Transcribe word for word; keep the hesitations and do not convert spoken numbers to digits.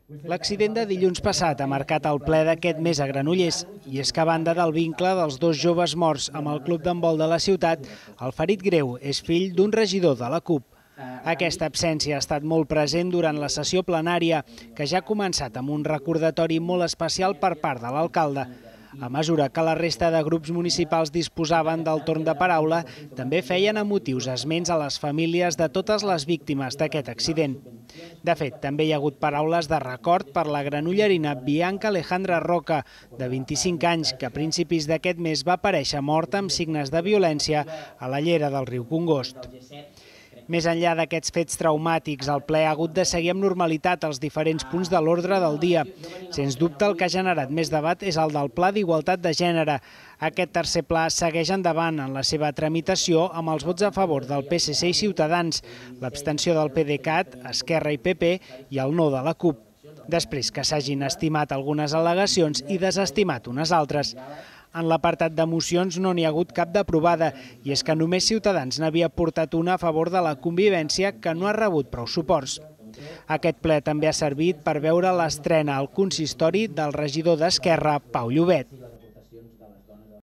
L'accident de dilluns passat ha marcat el ple d'aquest mes a Granollers i és que a banda del vincle dels dos joves morts amb el club d'handbol de la ciutat, el ferit greu és fill d'un regidor de la CUP. Aquesta absència ha estat molt present durant la sessió plenària, que ja ha començat amb un recordatori molt especial per part de l'alcalde. A mesura que la resta de grups municipals disposaven del torn de paraula, també feien emotius esments a les famílies de totes les víctimes d'aquest accident. De fet, també hi ha hagut paraules de record per la granollerina Bianca Alejandra Roca, de vint-i-cinc anys, que a principis d'aquest mes va aparèixer morta amb signes de violència a la llera del riu Congost. Més enllà d'aquests fets traumàtics, el ple ha hagut de seguir amb normalitat els diferents punts de l'ordre del dia. Sens dubte, el que ha generat més debat és el del Pla d'Igualtat de Gènere. Aquest tercer pla segueix endavant en la seva tramitació amb els vots a favor del P S C i Ciutadans, l'abstenció del PDeCAT, Esquerra i P P i el no de la CUP. Després que s'hagin estimat algunes al·legacions i desestimat unes altres. En l'apartat de mocions no n'hi ha hagut cap d'aprovada, i és que només Ciutadans n'havia portat una a favor de la convivència que no ha rebut prou suports. Aquest ple també ha servit per veure l'estrena al consistori del regidor d'Esquerra, Pau Llobet.